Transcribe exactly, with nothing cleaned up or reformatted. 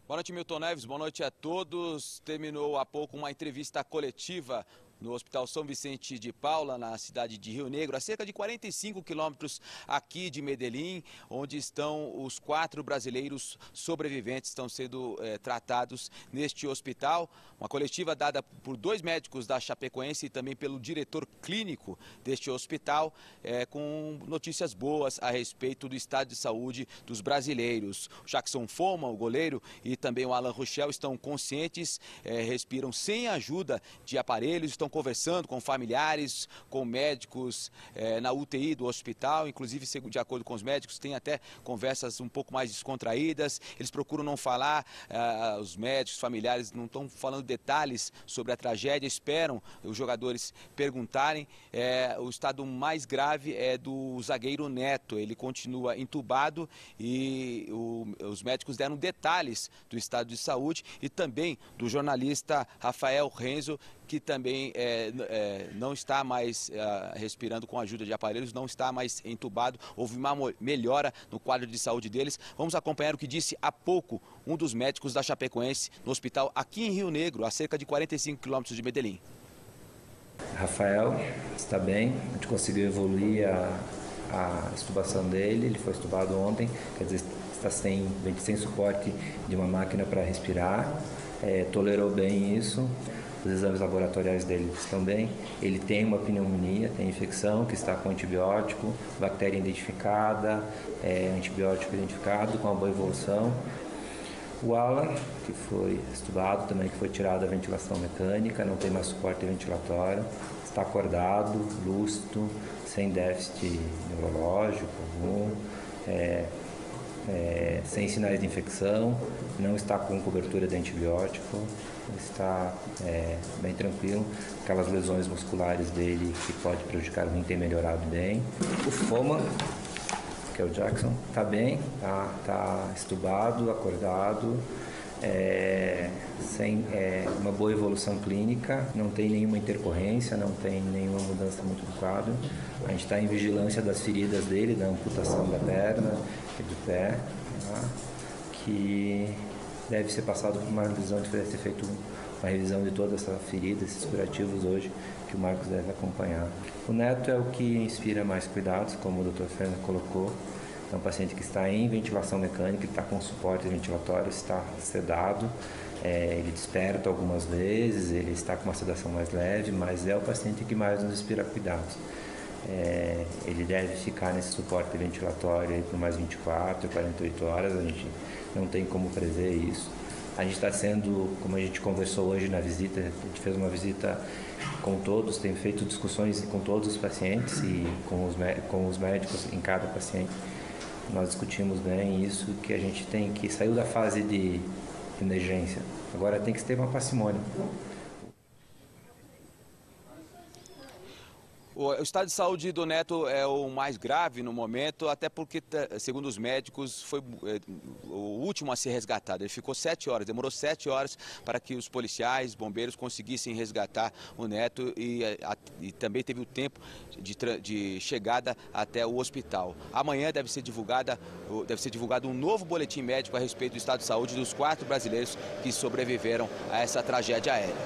Boa noite, Milton Neves. Boa noite a todos. Terminou há pouco uma entrevista coletiva no Hospital São Vicente de Paula, na cidade de Rio Negro, a cerca de quarenta e cinco quilômetros aqui de Medellín, onde estão os quatro brasileiros sobreviventes, estão sendo é, tratados neste hospital. Uma coletiva dada por dois médicos da Chapecoense e também pelo diretor clínico deste hospital, é, com notícias boas a respeito do estado de saúde dos brasileiros. O Jackson Foma, o goleiro, e também o Alan Rochel estão conscientes, é, respiram sem ajuda de aparelhos, estão conversando com familiares, com médicos eh, na U T I do hospital, inclusive, de acordo com os médicos, tem até conversas um pouco mais descontraídas. Eles procuram não falar, eh, os médicos, os familiares não estão falando detalhes sobre a tragédia, esperam os jogadores perguntarem. Eh, o estado mais grave é do zagueiro Neto, ele continua entubado e o, os médicos deram detalhes do estado de saúde e também do jornalista Rafael Renzo, que também é, é, não está mais é, respirando com a ajuda de aparelhos, não está mais entubado. Houve uma melhora no quadro de saúde deles. Vamos acompanhar o que disse há pouco um dos médicos da Chapecoense no hospital aqui em Rio Negro, a cerca de quarenta e cinco quilômetros de Medellín. Rafael está bem, a gente conseguiu evoluir a, a estubação dele, ele foi estubado ontem, quer dizer, está sem, sem suporte de uma máquina para respirar, é, tolerou bem isso. Os exames laboratoriais dele estão bem. Ele tem uma pneumonia, tem infecção que está com antibiótico, bactéria identificada, é, antibiótico identificado, com uma boa evolução. O Alan, que foi estubado também, que foi tirado da ventilação mecânica, não tem mais suporte ventilatório, está acordado, lúcido, sem déficit neurológico algum, é, é, sem sinais de infecção, não está com cobertura de antibiótico, está é, bem tranquilo. Aquelas lesões musculares dele que pode prejudicar o rim tem melhorado bem. O Foma, que é o Jackson, está bem, está tá estubado, acordado, é, sem é, uma boa evolução clínica, não tem nenhuma intercorrência, não tem nenhuma mudança muito do quadro. A gente está em vigilância das feridas dele, da amputação da perna e do pé, tá? Que deve ser passado por uma revisão, deve ser feito uma revisão de toda essa ferida, esses curativos hoje, que o Marcos deve acompanhar. O Neto é o que inspira mais cuidados, como o doutor Fernando colocou. É um paciente que está em ventilação mecânica, está com suporte ventilatório, está sedado, é, ele desperta algumas vezes, ele está com uma sedação mais leve, mas é o paciente que mais nos inspira cuidados. É, ele deve ficar nesse suporte ventilatório aí por mais vinte e quatro, quarenta e oito horas, a gente não tem como prever isso. A gente está sendo, como a gente conversou hoje na visita, a gente fez uma visita com todos, tem feito discussões com todos os pacientes e com os, com os médicos em cada paciente. Nós discutimos bem isso, que a gente tem que sair da fase de emergência. Agora tem que ter uma parcimônia. O estado de saúde do Neto é o mais grave no momento, até porque, segundo os médicos, foi o último a ser resgatado. Ele ficou sete horas, demorou sete horas para que os policiais, bombeiros conseguissem resgatar o Neto e, a, e também teve o tempo de, de chegada até o hospital. Amanhã deve ser, divulgada, deve ser divulgado um novo boletim médico a respeito do estado de saúde dos quatro brasileiros que sobreviveram a essa tragédia aérea.